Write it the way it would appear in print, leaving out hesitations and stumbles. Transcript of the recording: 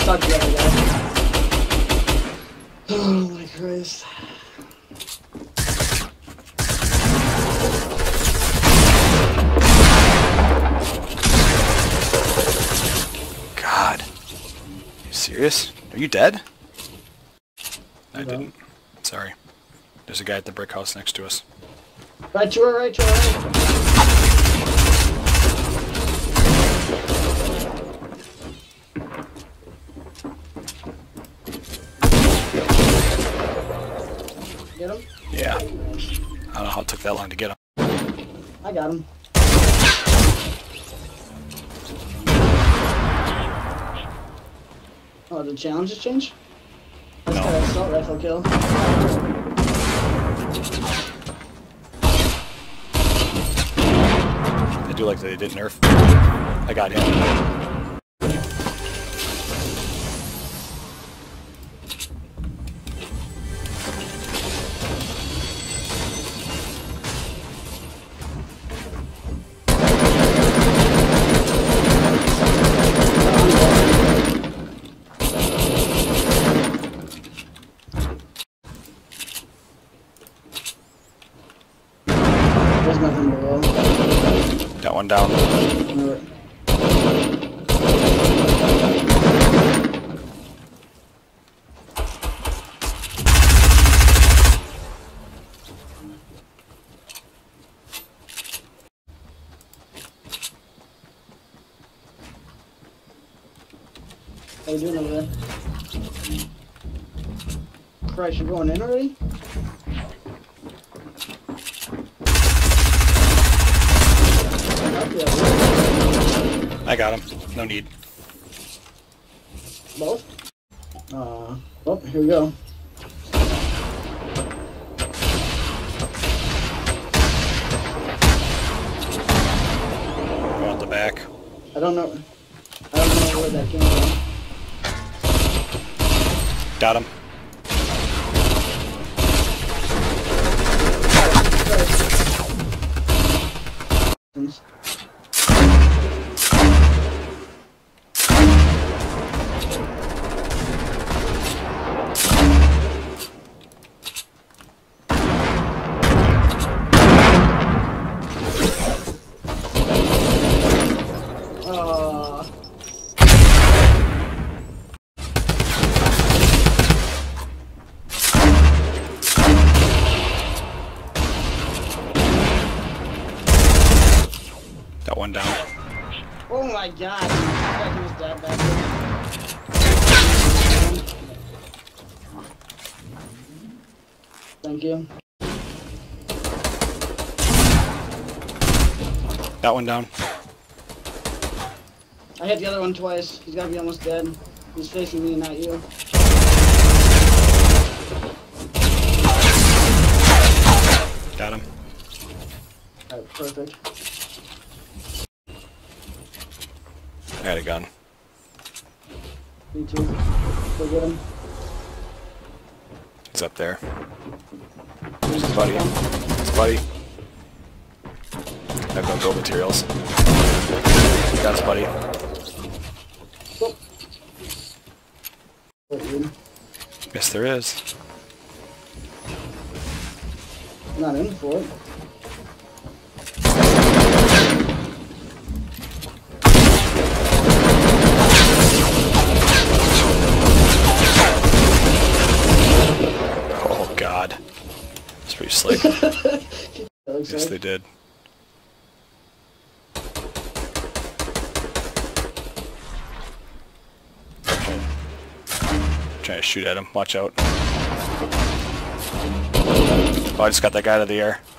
talk to the other guy. Oh my Christ. God. Are you serious? Are you dead? I didn't. Sorry. There's a guy at the brick house next to us. Right to her, right to her, right. Get him? Yeah. I don't know how it took that long to get him. I got him. Oh, did challenges change? I just got an assault rifle kill. I do like that they didn't nerf. I got him. There's nothing below. Got one down. How you doing over there? Christ, you're going in already? I got him. No need. Both? Oh, here we go. Go out the back. I don't know where that came from. Got him. Got one down. Oh my God! I he was dead back there. Thank you. Got one down. I hit the other one twice. He's gotta be almost dead. He's facing me, not you. Got him. Alright, perfect. I got a gun. Me too. Go get him. He's up there. There's his buddy. His buddy. I have no gold materials. Got his buddy. Oh. Yes, there is. Not in for it. Oh God, it's pretty slick. Yes, they did. Trying to shoot at him. Watch out. Oh, I just got that guy out of the air.